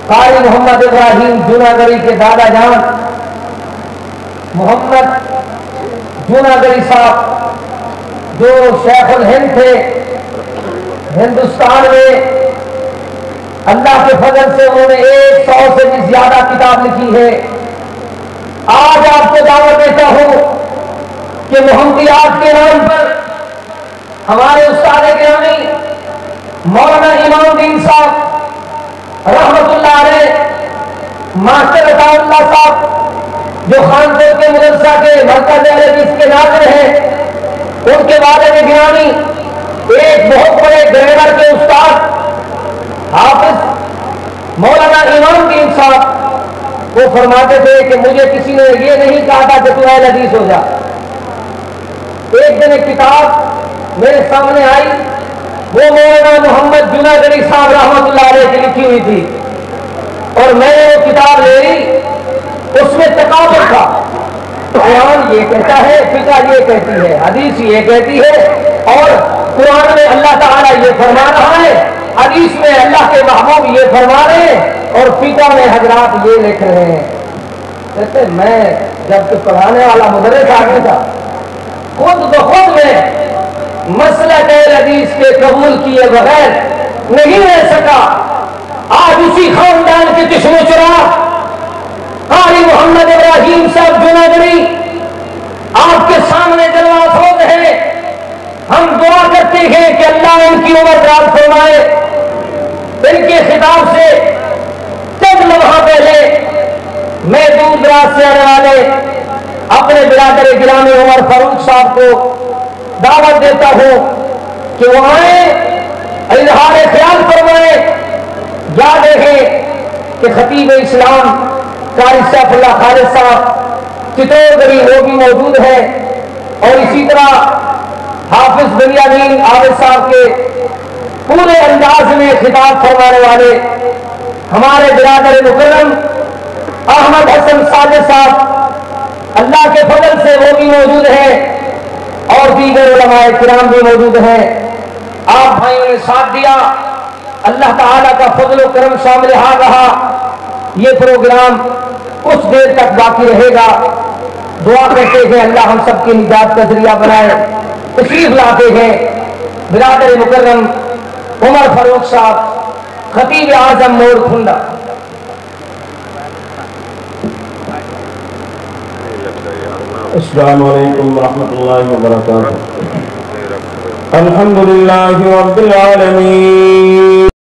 قاری محمد ابراہیم جوناگڑی کے دادا جان محمد جوناگڑی صاحب جو شیخ الہند تھے ہندوستان میں، اللہ کے فضل سے انہوں نے 100 سے بھی زیادہ کتاب لکھی ہے۔ آج آپ کو دعوت دیتا ہوں کہ محمدیات کے نام پر ہمارے استاد گرامی مولانا امام دین صاحب رحمت اللہ علیہ، ماسٹر عطا اللہ صاحب جو خانپور کے مدرسہ کے مرکز اہل حدیث کے ناظر ہیں، ان کے والد گرامی ایک بہت بڑے گریڈر کے استاد حافظ مولانا امام دین صاحب وہ فرماتے تھے کہ مجھے کسی نے یہ نہیں کہا تھا کہ تو اہل حدیث ہو جا۔ ایک دن ایک کتاب میرے سامنے آئی، وہ مولانا محمد جوناگڑی صاحب رحمت اللہ علیہ کی لکھی ہوئی تھی، اور میں نے وہ کتاب لے لی، اس میں تقابل تھا، قرآن یہ کہتا ہے، فقہ یہ کہتی ہے، حدیث یہ کہتی ہے، اور قرآن میں اللہ تعالیٰ یہ فرما رہا ہے، حدیث میں اللہ کے محبوب یہ فرما رہے ہیں، اور فقہ میں حضرات یہ لکھ رہے ہیں۔ کہتے میں جب کہ پڑھانے والا مدرس آدمی تھا، خود بخود میں مسلک اہل حدیث کے قبول کیے بغیر نہیں رہ سکا۔ آج اسی خاندان کے چشم و چراغ قاری محمد ابراہیم صاحب جوناگڑی آپ کے سامنے جلوہ افروز ہے۔ ہم دعا کرتے ہیں کہ اللہ ان کی عمر دراز فرمائے۔ ان کے خطاب سے چند لمحہ پہلے میں دور دراز سے آنے والے اپنے برادر گرامی عمر فاروق صاحب کو دعوت دیتا ہوں کہ وہ آئیں، اظہار خیال فرمائیں۔ یاد رکھیں کہ خطیب اسلام قاری سیف اللہ خالد صاحب چتور گڑھی وہ بھی موجود ہے، اور اسی طرح حافظ بنیامین عابد صاحب کے پورے انداز میں خطاب فرمانے والے ہمارے برادر مکرم احمد حسن ساجد صاحب، اللہ کے فضل سے وہ بھی موجود ہیں، اور دیگر علماء کرام بھی موجود ہیں۔ آپ بھائیوں نے ساتھ دیا، اللہ تعالیٰ کا فضل و کرم شامل حال رہا۔ یہ پروگرام کچھ دیر تک باقی رہے گا۔ دعا کرتے ہیں اللہ ہم سب کی نجات کا ذریعہ بنائے۔ تشریف لاتے ہیں برادر مکرم عمر فاروق صاحب، خطیب اعظم موڑ کھنڈا۔ السلام علیکم ورحمۃ اللہ وبرکاتہ۔ الحمدللہ رب العالمین۔